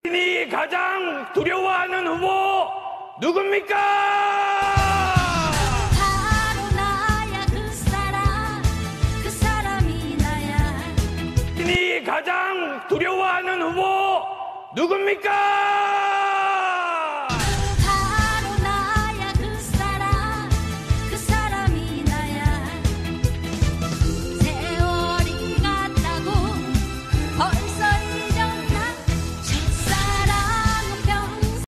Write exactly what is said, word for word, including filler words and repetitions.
이 가장 두려워하는 후보 누굽니까? 바로 나야. 그 사람, 그 사람이 나야. 이 가장 두려워하는 후보 누굽니까?